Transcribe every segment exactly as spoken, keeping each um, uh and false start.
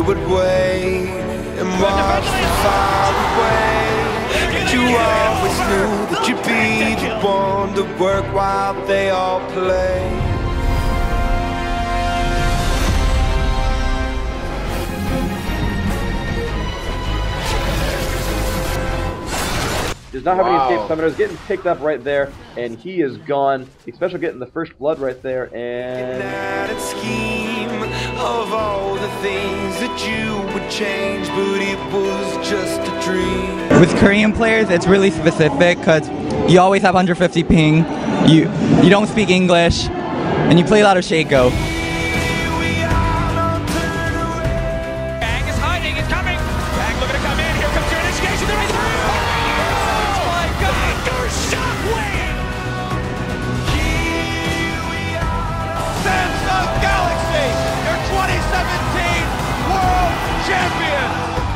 would wait and watch from far away. And you always knew that you'd be the one to work while they all play. Does not have Wow. any escape summoners, getting picked up right there, and he is gone. Especially getting the first blood right there, and That scheme of all the things that you would change, but it was just a dream. With Korean players, it's really specific because you always have one fifty ping, you you don't speak English, and you play a lot of Shaco. Bang is hiding, he's coming! Bang looking to come in, here comes your initiation, there is three! Oh my god! Victor Shockwave! Samsung Galaxy, your twenty seventeen World Champion!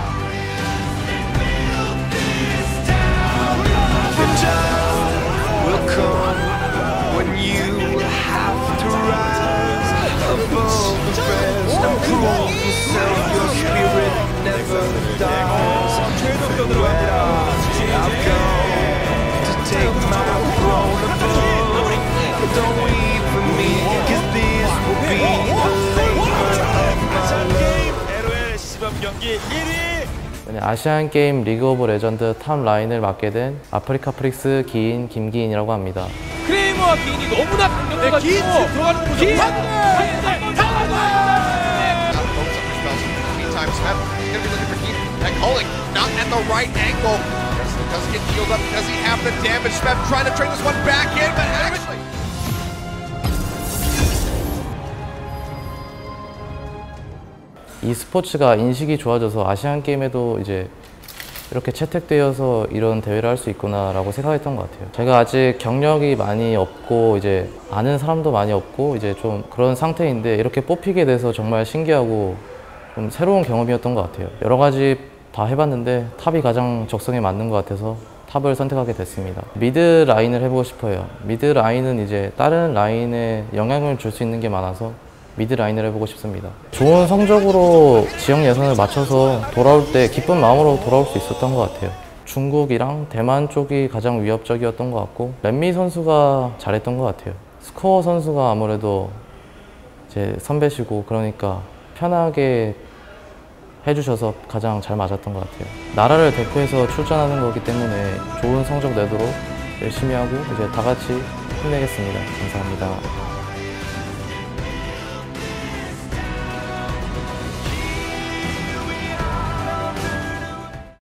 The time will come when you have to rise above the rest and prove yourself. Your spirit never dies. Where I've gone to take my throne above, but don't weep for me, 'cause this will be the labor of my love. 엘오엘 시범 경기 일 위! 아시안게임 리그 오브 레전드 탑 라인을 맡게 된 아프리카 프릭스 기인 김기인이라고 합니다. 크레이머와 기인이 너무나 강력해가지고 기인 들어가는 거죠. 기인! Not at the right angle. Doesn't get healed up. Does he have the damage? Smith trying to trade this one back in, but actually. 이 스포츠가 인식이 좋아져서 아시안 게임에도 이제 이렇게 채택되어서 이런 대회를 할 수 있구나라고 생각했던 것 같아요. 제가 아직 경력이 많이 없고 이제 아는 사람도 많이 없고 이제 좀 그런 상태인데 이렇게 뽑히게 돼서 정말 신기하고 좀 새로운 경험이었던 것 같아요. 여러 가지 다 해봤는데 탑이 가장 적성에 맞는 것 같아서 탑을 선택하게 됐습니다. 미드 라인을 해보고 싶어요. 미드 라인은 이제 다른 라인에 영향을 줄 수 있는 게 많아서 미드 라인을 해보고 싶습니다. 좋은 성적으로 지역 예선을 맞춰서 돌아올 때 기쁜 마음으로 돌아올 수 있었던 것 같아요. 중국이랑 대만 쪽이 가장 위협적이었던 것 같고 렛미 선수가 잘했던 것 같아요. 스코어 선수가 아무래도 제 선배시고 그러니까 편하게 해주셔서 가장 잘 맞았던 것 같아요. 나라를 대표해서 출전하는 거기 때문에 좋은 성적 내도록 열심히 하고 이제 다 같이 힘내겠습니다. 감사합니다.